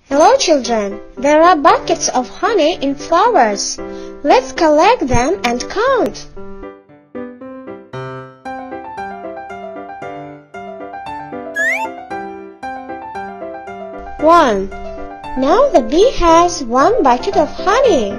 Hello children, there are buckets of honey in flowers. Let's collect them and count. 1. Now the bee has 1 bucket of honey.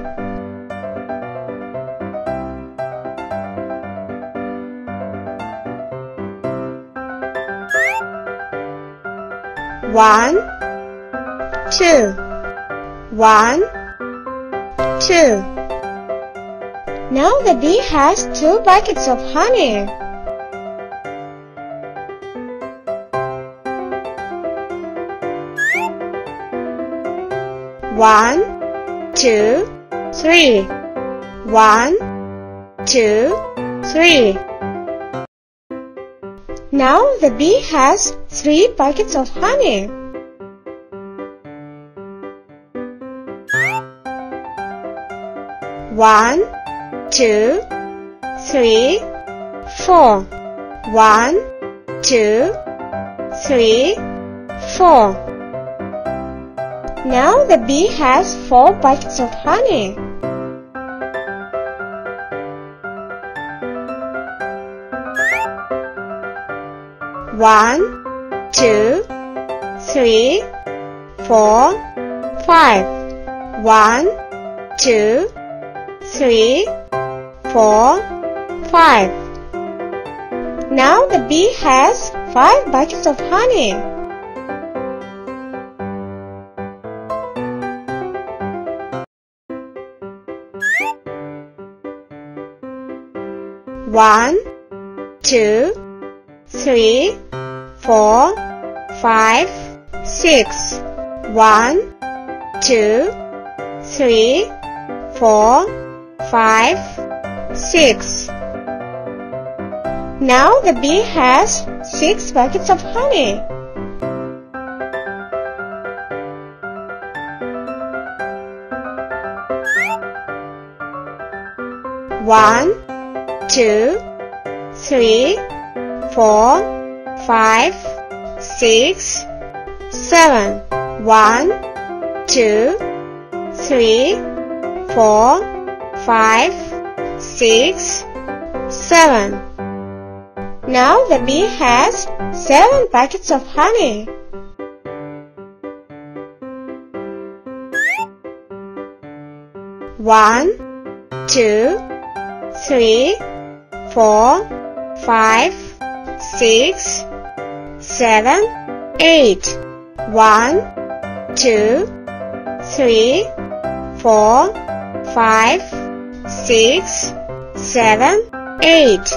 1, 2, 1, 2. Now the bee has 2 buckets of honey. 1, 2, 3. 1, 2, 3. Now the bee has 3 buckets of honey. 1, 2, 3, 4. 1, 2, 3, 4. Now the bee has 4 buckets of honey. 1, 2, 3, 4, 5. 1, 2, 3, 4, 5. Now the bee has 5 buckets of honey. 1, 2, 3, 4, 5, 6. 1, 2, 3, 4, 5, 6. Now the bee has 6 buckets of honey. 1, 2, 3, 4, 5, 6, 7. 1, 2, 3, 4, 5, 6, 7. Now the bee has 7 buckets of honey. 1, 2, 3, 4, 5, 6, 7, 8. 1, 2, 3, 4, 5, 6, 7, 8.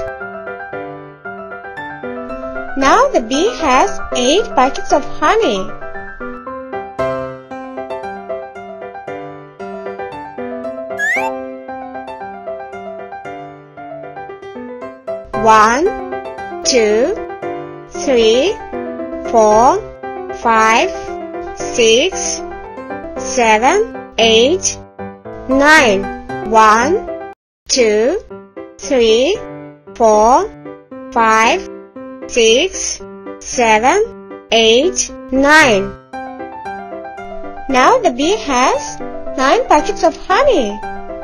Now the bee has 8 buckets of honey. 1, 2, 3, 4, 5, 6, 7, 8, 9. 1, 2, 3, 4, 5, 6, 7, 8, 9. Now the bee has 9 buckets of honey.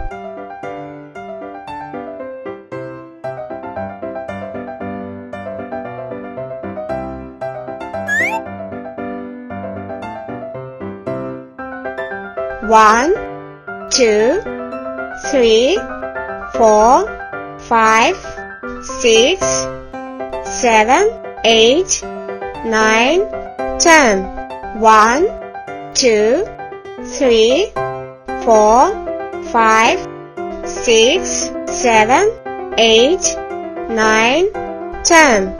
1, 2, 3, 4, 5, 6, 7, 8, 9, 10. 1, 2, 3, 4, 5, 6, 7, 8, 9, 10.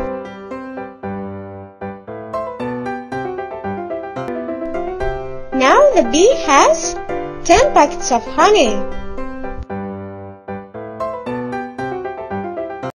Now the bee has 10 buckets of honey.